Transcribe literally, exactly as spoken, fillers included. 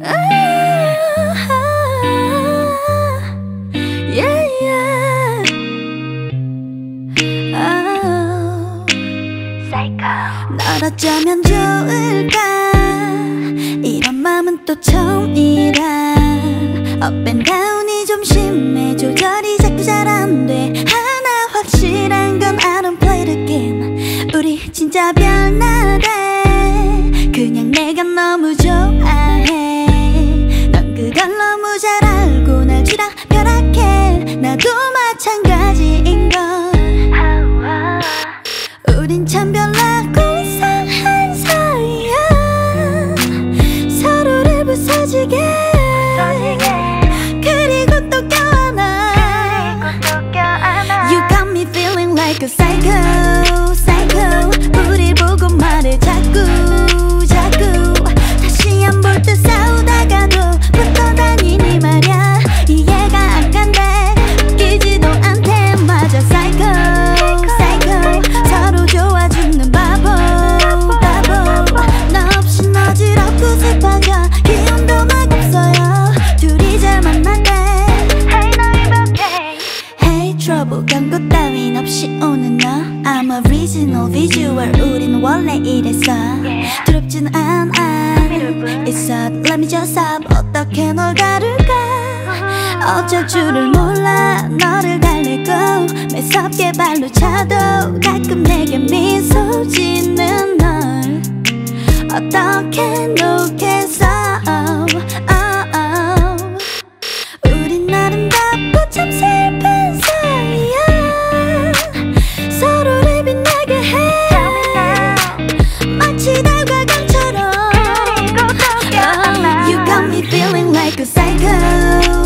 yeah, yeah. Oh. 널 어쩌면 좋을까 이런 맘은 또 처음이라 Up and down이 좀 심해 조절이 자꾸 잘 안 돼 하나 확실한 건 I don't play the game 우리 진짜 별나대 그냥 내가 너무 좋아해 넌 그걸 너무 잘 알고 날 쥐라 벼락해 나도 마찬가지인걸 우린 참 별나고 이상한 사이야 서로를 부서지게 그리고 또 껴안아 You got me feeling like a psycho psycho 우릴 보고 말해 자꾸 자꾸 다시 안 볼 듯 싸우다가도 붙어 다니니 말야 이해가 안 간대 웃기지도 않대 맞아 psycho psycho 서로 좋아 죽는 바보 바보 나 없인 어지럽고 슬퍼져 기운도 막 없어요 둘이 잘 만났대 Hey 너 이렇게 Hey trouble 경고 따윈 없이 오는 너 I'm original visual 우린 원래 이랬어 두렵진 않아 It's up let me just up 어떻게 널 다룰까 어쩔 줄을 몰라 너를 달래고 매섭게 발로 차도 가끔 내게 미소 짓는 널 어떻게 놓겠어 oh, oh. 우린 아름답고 참 슬픈 사이야 서로를 빛나게 해 마치 달과 강처럼 oh, You got me feeling like a psycho